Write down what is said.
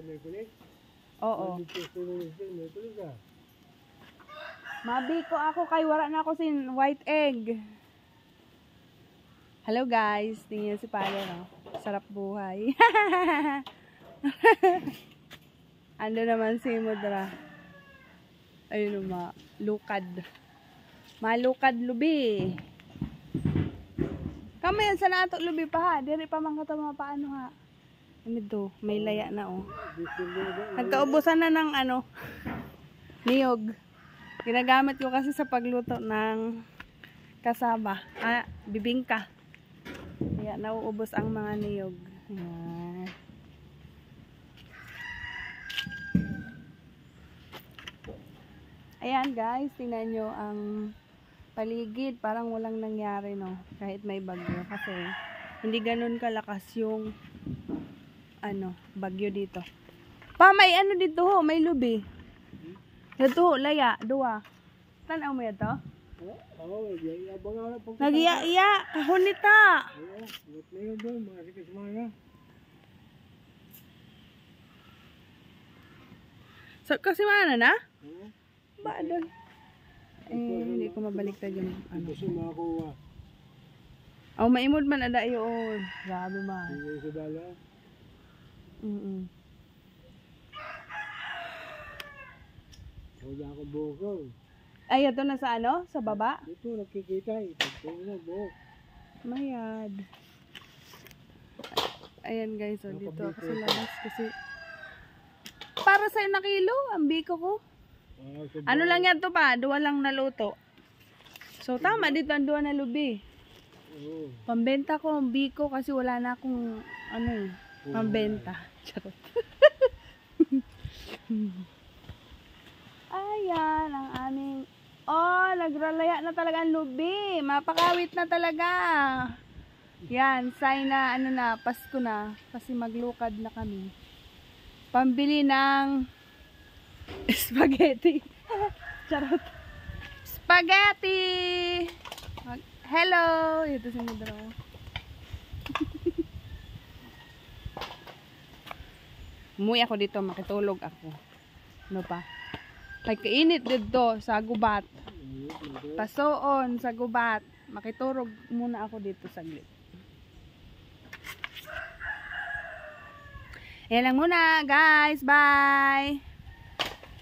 Oo. Mabiko ako kay wala na ako sin white egg. Hello guys, tingnan si Palo, no? Sarap buhay. Ando naman si Mudra. Ayun ma, lukad. Malukad lubi. Kamo yan sa nato lubi pa ha. Diri pa man katama paano ha. Ano may laya na oh. Nagkaubusan na ng ano, niyog. Ginagamit ko kasi sa pagluto ng kasaba. Bibingka. Kaya nauubos ang mga niyog. Ayan. Ayan guys, tingnan nyo ang paligid. Parang walang nangyari no. Kahit may bagyo. Kasi hindi ganun kalakas yung bagyo dito. Pa, may ano dito ho, may lubi. Dito, laya, duwa. Tanaw mo yan to? Nag-iya-iya, kahunita. So, kasi mana na? Ba, doon? Hindi ko mabaliktad yung ano. Oh, maimod man ada yun. Grabe man. Wala ako buko. Ay, ito na sa ano? Sa baba? Dito nakikita eh. Pagpungo buhok. Mayad. Ayan guys, so dito ako sa labas kasi para sa'yo na kilo, ang biko ko. Ano lang yan to pa? Duwa lang naluto. So tama dito ang duwa na lubi. Pambenta ko ang biko kasi wala na akong pambenta. Charot. Ayan ang aming nagralaya na talaga ang lubi. Mapakawit na talaga. Yan, sign na Pasko na kasi maglukad na kami. Pambili ng spaghetti. Charot. Spaghetti. Hello. Ito si Mudro. Umuwi ako dito, makitulog ako. Ano pa? Kay kainit dito sa gubat. Pasoon sa gubat. Makiturog muna ako dito saglit. Yan lang muna, guys. Bye!